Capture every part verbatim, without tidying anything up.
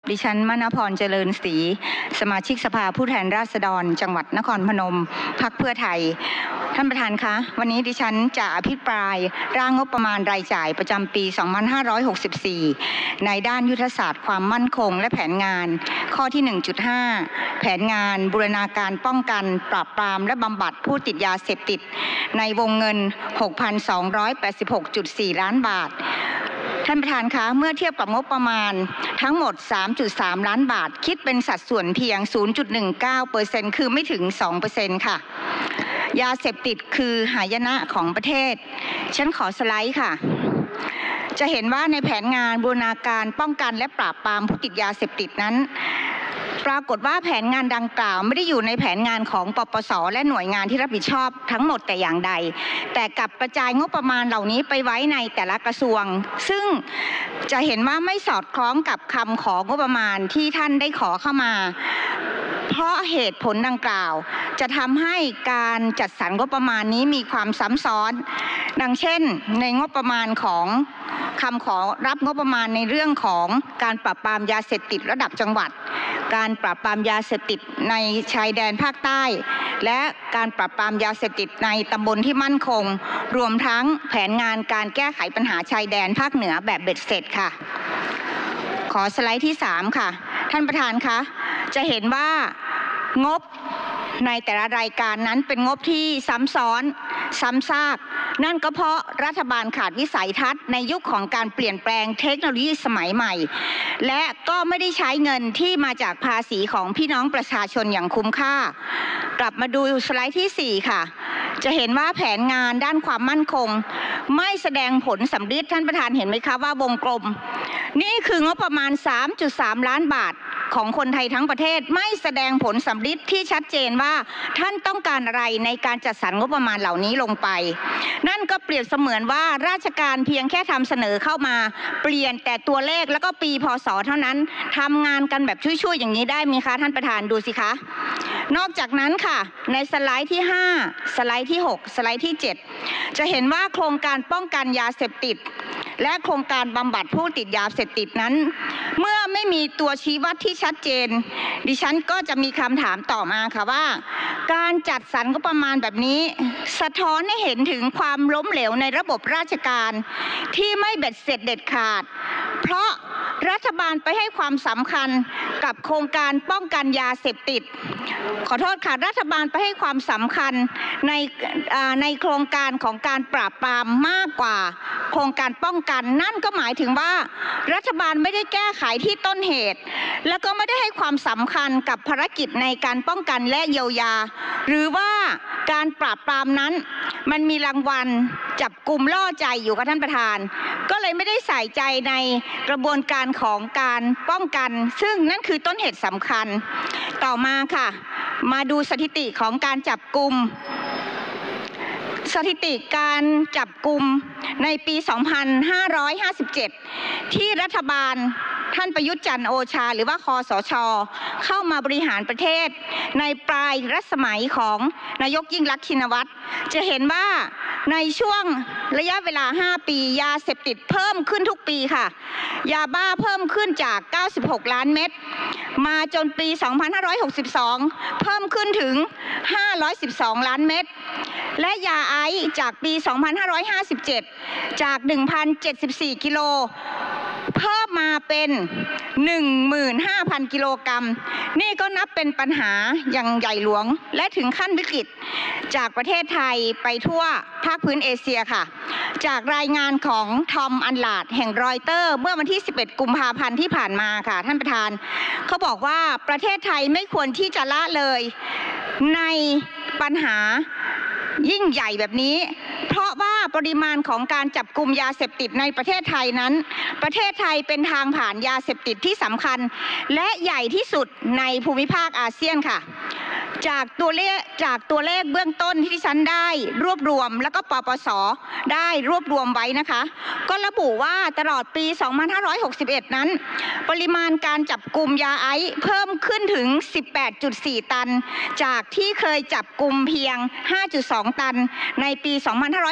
ดิฉันมณพรเจริญศรีสมาชิกสภาผู้แทนราษฎรจังหวัดนครพนมพรรคเพื่อไทยท่านประธานคะวันนี้ดิฉันจะอภิปรายร่างงบประมาณรายจ่ายประจำปีสองพันห้าร้อยหกสิบสี่ในด้านยุทธศาสตร์ความมั่นคงและแผนงานข้อที่ หนึ่งจุดห้า แผนงานบูรณาการป้องกันปราบปรามและบำบัดผู้ติดยาเสพติดในวงเงิน หกพันสองร้อยแปดสิบหกจุดสี่ ล้านบาทท่านประธานคะเมื่อเทียบกับงบประมาณทั้งหมด สามจุดสาม ล้านบาทคิดเป็นสัดส่วนเพียง ศูนย์จุดหนึ่งเก้าเปอร์เซ็นต์ คือไม่ถึง สองเปอร์เซ็นต์ ค่ะยาเสพติดคือหายนะของประเทศฉันขอสไลด์ค่ะจะเห็นว่าในแผนงานบูรณาการป้องกันและปราบปรามผู้ติดยาเสพติดนั้นปรากฏว่าแผนงานดังกล่าวไม่ได้อยู่ในแผนงานของปปส.และหน่วยงานที่รับผิดชอบทั้งหมดแต่อย่างใดแต่กลับกระจายงบประมาณเหล่านี้ไปไว้ในแต่ละกระทรวงซึ่งจะเห็นว่าไม่สอดคล้องกับคำของงบประมาณที่ท่านได้ขอเข้ามาเพราะเหตุผลดังกล่าวจะทำให้การจัดสรรงบประมาณนี้มีความซ้ำซ้อนดังเช่นในงบประมาณของคำขอรับงบประมาณในเรื่องของการปราบปรามยาเสพติดระดับจังหวัดการปราบปรามยาเสพติดในชายแดนภาคใต้และการปราบปรามยาเสพติดในตำบลที่มั่นคงรวมทั้งแผนงานการแก้ไขปัญหาชายแดนภาคเหนือแบบเบ็ดเสร็จค่ะขอสไลด์ที่สามค่ะท่านประธานคะจะเห็นว่างบในแต่ละรายการนั้นเป็นงบที่ซ้ำซ้อนซ้ำซากนั่นก็เพราะรัฐบาลขาดวิสัยทัศน์ในยุคของการเปลี่ยนแปลงเทคโนโลยีสมัยใหม่และก็ไม่ได้ใช้เงินที่มาจากภาษีของพี่น้องประชาชนอย่างคุ้มค่ากลับมาดูสไลด์ที่สี่ค่ะจะเห็นว่าแผนงานด้านความมั่นคงไม่แสดงผลสำฤทธิ์ท่านประธานเห็นไหมคะว่าวงกลมนี่คืองบประมาณ สามจุดสาม ล้านบาทของคนไทยทั้งประเทศไม่แสดงผลสำฤทธิ์ที่ชัดเจนว่าท่านต้องการอะไรในการจัดสรรงบประมาณเหล่านี้ลงไปนั่นก็เปรียบเสมือนว่าราชการเพียงแค่ทำเสนอเข้ามาเปลี่ยนแต่ตัวเลขแล้วก็ปีพศเท่านั้นทำงานกันแบบช่วยๆอย่างนี้ได้ไหมคะท่านประธานดูสิคะนอกจากนั้นค่ะในสไลด์ที่ห้าสไลด์ที่หกสไลด์ที่เจ็ดจะเห็นว่าโครงการป้องกันยาเสพติดและโครงการบำบัดผู้ติดยาเสพติดนั้นเมื่อไม่มีตัวชี้วัดที่ชัดเจนดิฉันก็จะมีคำถามต่อมาค่ะว่าการจัดสรรงบประมาณแบบนี้สะท้อนให้เห็นถึงความล้มเหลวในระบบราชการที่ไม่เบ็ดเสร็จเด็ดขาดเพราะรัฐบาลไปให้ความสำคัญกับโครงการป้องกันยาเสพติดขอโทษค่ะรัฐบาลไปให้ความสำคัญในในโครงการของการปราบปรามมากกว่าโครงการป้องกันนั่นก็หมายถึงว่ารัฐบาลไม่ได้แก้ไขที่ต้นเหตุแล้วก็ไม่ได้ให้ความสำคัญกับภารกิจในการป้องกันและเยียวยาหรือว่าการปราบปรามนั้นมันมีรางวัลจับกลุ่มล่อใจอยู่ค่ะท่านประธานก็เลยไม่ได้ใส่ใจในกระบวนการของการป้องกันซึ่งนั่นคือต้นเหตุสำคัญต่อมาค่ะมาดูสถิติของการจับกลุ่มสถิติการจับกลุ่มในปี สองพันห้าร้อยห้าสิบเจ็ด ที่รัฐบาลท่านประยุทธ์จันทร์โอชาหรือว่าคสช.เข้ามาบริหารประเทศในปลายรัชสมัยของนายกยิ่งลักษณ์ชินวัตรจะเห็นว่าในช่วงระยะเวลาห้าปียาเสพติดเพิ่มขึ้นทุกปีค่ะยาบ้าเพิ่มขึ้นจากเก้าสิบหกล้านเม็ดมาจนปี สองพันห้าร้อยหกสิบสอง เพิ่มขึ้นถึงห้าร้อยสิบสองล้านเม็ดและยาไอซ์จากปี สองพันห้าร้อยห้าสิบเจ็ด จาก หนึ่งพันเจ็ดสิบสี่ กิโลเพิ่มมาเป็น หนึ่งหมื่นห้าพัน กิโลกรัมนี่ก็นับเป็นปัญหาอย่างใหญ่หลวงและถึงขั้นวิกฤตจากประเทศไทยไปทั่วภาคพื้นเอเชียค่ะจากรายงานของทอมอันลาดแห่งรอยเตอร์เมื่อวันที่สิบเอ็ดกุมภาพันธ์ที่ผ่านมาค่ะท่านประธานเขาบอกว่าประเทศไทยไม่ควรที่จะละเลยในปัญหายิ่งใหญ่แบบนี้เพราะว่าปริมาณของการจับกุมยาเสพติดในประเทศไทยนั้นประเทศไทยเป็นทางผ่านยาเสพติดที่สำคัญและใหญ่ที่สุดในภูมิภาคอาเซียนค่ะจากตัวเลขจากตัวเลขเบื้องต้นที่ดิฉันได้รวบรวมแล้วก็ปปส.ได้รวบรวมไว้นะคะก็ระบุว่าตลอดปี สองพันห้าร้อยหกสิบเอ็ด นั้นปริมาณการจับกุมยาไอซ์เพิ่มขึ้นถึง สิบแปดจุดสี่ ตันจากที่เคยจับกุมเพียง ห้าจุดสอง ตันในปี สองพันห้าร้อยหกสิบ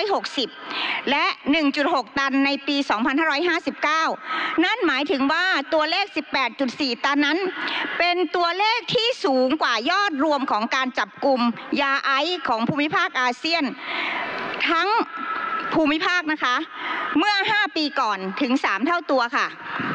สิบและ หนึ่งจุดหก ตันในปี สองพันห้าร้อยห้าสิบเก้า นั่นหมายถึงว่าตัวเลข สิบแปดจุดสี่ ตันนั้นเป็นตัวเลขที่สูงกว่ายอดรวมของการจับกลุ่มยาไอซ์ของภูมิภาคอาเซียนทั้งภูมิภาคนะคะเมื่อห้าปีก่อนถึงสามเท่าตัวค่ะ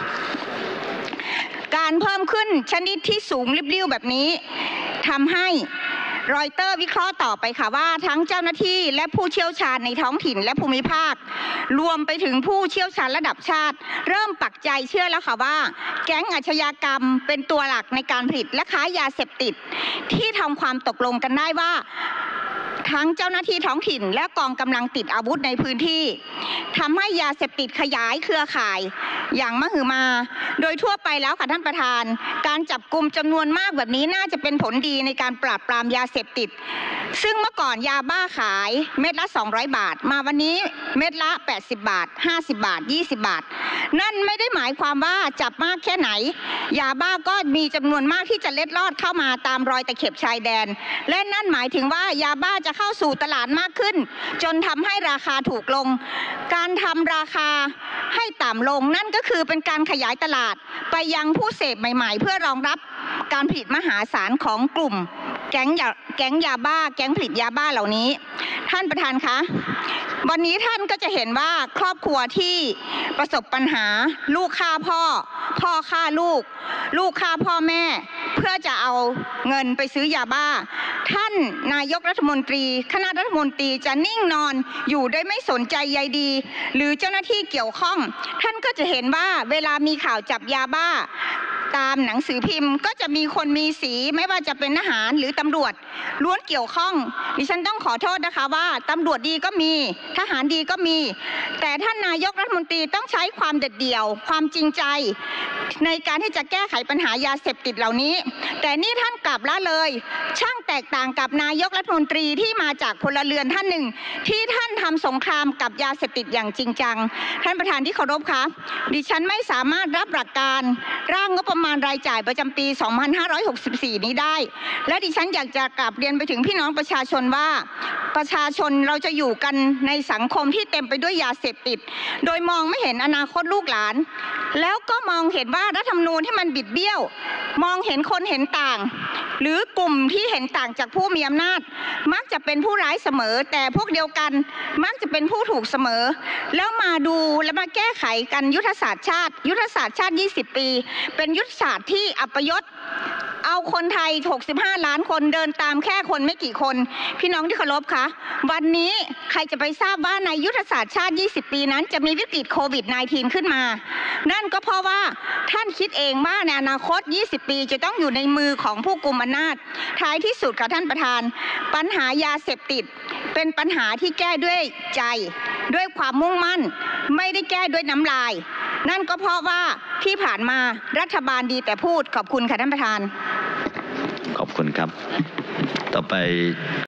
การเพิ่มขึ้นชนิดที่สูงริบลิ่วแบบนี้ทำให้รอยเตอร์วิเคราะห์ต่อไปค่ะว่าทั้งเจ้าหน้าที่และผู้เชี่ยวชาญในท้องถิ่นและภูมิภาครวมไปถึงผู้เชี่ยวชาญระดับชาติเริ่มปักใจเชื่อแล้วค่ะว่าแก๊งอาชญากรรมเป็นตัวหลักในการผลิตและค้ายาเสพติดที่ทำความตกลงกันได้ว่าทั้งเจ้าหน้าที่ท้องถิ่นและกองกำลังติดอาวุธในพื้นที่ทำให้ยาเสพติดขยายเครือข่ายอย่างมหึมาโดยทั่วไปแล้วค่ะท่านประธานการจับกุมจำนวนมากแบบนี้น่าจะเป็นผลดีในการปราบปรามยาเสพติดซึ่งเมื่อก่อนยาบ้าขายเม็ดละสองร้อยบาทมาวันนี้เม็ดละแปดสิบบาทห้าสิบบาทยี่สิบบาทนั่นไม่ได้หมายความว่าจับมากแค่ไหนยาบ้าก็มีจำนวนมากที่จะเล็ดลอดเข้ามาตามรอยตะเข็บชายแดนและนั่นหมายถึงว่ายาบ้าจะเข้าสู่ตลาดมากขึ้นจนทำให้ราคาถูกลงการทำราคาให้ต่ำลงนั่นก็คือเป็นการขยายตลาดไปยังผู้เสพใหม่ๆเพื่อรองรับการผลิตมหาศาลของกลุ่มแก๊งยาแก๊งยาบ้าแก๊งผลิตยาบ้าเหล่านี้ท่านประธานคะวันนี้ท่านก็จะเห็นว่าครอบครัวที่ประสบปัญหาลูกฆ่าพ่อพ่อฆ่าลูกลูกฆ่าพ่อแม่เพื่อจะเอาเงินไปซื้อยาบ้าท่านนายกรัฐมนตรีคณะรัฐมนตรีจะนิ่งนอนอยู่โดยไม่สนใจใยดีหรือเจ้าหน้าที่เกี่ยวข้องท่านก็จะเห็นว่าเวลามีข่าวจับยาบ้าตามหนังสือพิมพ์ก็จะมีคนมีสีไม่ว่าจะเป็นทหารหรือตำรวจล้วนเกี่ยวข้องดิฉันต้องขอโทษนะคะว่าตำรวจดีก็มีทหารดีก็มีแต่ท่านนายกรัฐมนตรีต้องใช้ความเด็ดเดี่ยวความจริงใจในการที่จะแก้ไขปัญหายาเสพติดเหล่านี้แต่นี่ท่านกลับละเลยช่างแตกต่างกับนายกรัฐมนตรีที่มาจากพลเรือนท่านหนึ่งที่ท่านทำสงครามกับยาเสพติดอย่างจริงจังท่านประธานที่เคารพคะดิฉันไม่สามารถรับหลักการร่างงบประมาณรายจ่ายประจำปี สองพันห้าร้อยหกสิบสี่ นี้ได้และดิฉันอยากจะกลับเรียนไปถึงพี่น้องประชาชนว่าประชาชนเราจะอยู่กันในสังคมที่เต็มไปด้วยยาเสพติดโดยมองไม่เห็นอนาคตลูกหลานแล้วก็มองเห็นว่ารัฐธรรมนูญที่มันบิดเบี้ยวมองเห็นคนเห็นต่างหรือกลุ่มที่เห็นต่างจากผู้มีอำนาจมักจะเป็นผู้ร้ายเสมอแต่พวกเดียวกันมักจะเป็นผู้ถูกเสมอแล้วมาดูและมาแก้ไขกันยุทธศาสตร์ชาติยุทธศาสตร์ชาติยี่สิบปีเป็นยุทธศาสตร์ที่อัปยศเอาคนไทยหกสิบห้าล้านคนเดินตามแค่คนไม่กี่คนพี่น้องที่เคารพคะวันนี้ใครจะไปทราบว่าในยุทธศาสตร์ชาติยี่สิบปีนั้นจะมีวิกฤตโควิด สิบเก้า ขึ้นมานั่นก็เพราะว่าท่านคิดเองว่าในอนาคตยี่สิบปีจะต้องอยู่ในมือของผู้กุมอำนาจท้ายที่สุดค่ะท่านประธานปัญหายาเสพติดเป็นปัญหาที่แก้ด้วยใจด้วยความมุ่งมั่นไม่ได้แก้ด้วยน้ำลายนั่นก็เพราะว่าที่ผ่านมารัฐบาลดีแต่พูดขอบคุณค่ะท่านประธานขอบคุณครับต่อไป